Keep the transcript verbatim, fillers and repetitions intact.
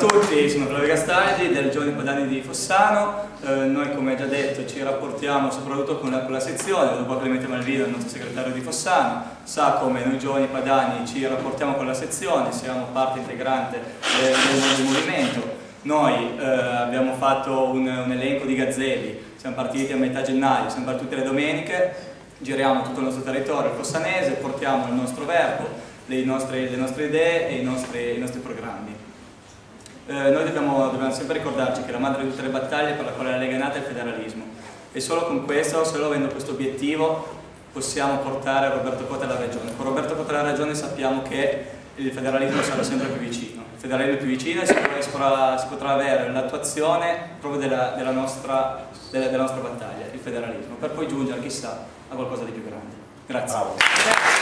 tutti, sono Flavio Gastaldi del Giovani Padani di Fossano. Eh, noi, come già detto, ci rapportiamo soprattutto con la, con la sezione. Dopo Clemente Malvino, il nostro segretario di Fossano, sa come noi Giovani Padani ci rapportiamo con la sezione, siamo parte integrante del, del movimento. Noi eh, abbiamo fatto un, un elenco di gazzelli, siamo partiti a metà gennaio, siamo partiti le domeniche, giriamo tutto il nostro territorio fossanese, portiamo il nostro verbo, le nostre, le nostre idee e i nostri, i nostri programmi. Eh, noi dobbiamo, dobbiamo sempre ricordarci che la madre di tutte le battaglie per la quale la Lega è nata è il federalismo, e solo con questo, solo avendo questo obiettivo, possiamo portare Roberto Cota alla regione. Con Roberto Cota alla regione sappiamo che il federalismo sarà sempre più vicino. Il federalismo è più vicino e si potrà, si potrà avere l'attuazione proprio della, della, nostra, della, della nostra battaglia, il federalismo, per poi giungere, chissà, a qualcosa di più grande. Grazie. Bravo.